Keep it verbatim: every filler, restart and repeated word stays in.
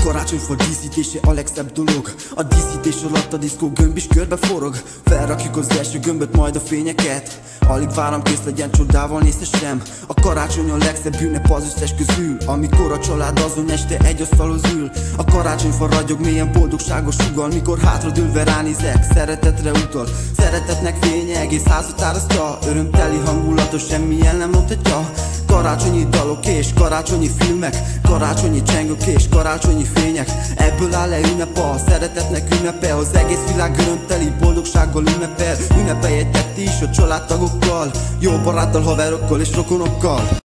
Karácsonyfa díszítése a legszebb dolog. A díszítés alatt a diszkó gömb is körbe forog. Felrakjuk az első gömböt, majd a fényeket. Alig várom, kész legyen, csodával nézhessem. A karácsony a legszebb ünnep az összes közül, amikor a család azon este egy asztalhoz ül. A karácsonyfa ragyog mélyen boldogságos sugal, mikor hátradőlve ránézek, szeretetre utal. Szeretetnek fénye egész házat árasztja, örömteli hangulata semmilyen nem mondhatja. Karácsonyi dalok és karácsonyi filmek, karácsonyi csengők és karácsonyi fények. Ebből áll le ünnep, a szeretetnek ünnepe. Az egész világ örömteli boldogsággal ünnepel. Ünnepeljetek ti is a családtagokkal, jó baráttal, haverokkal és rokonokkal.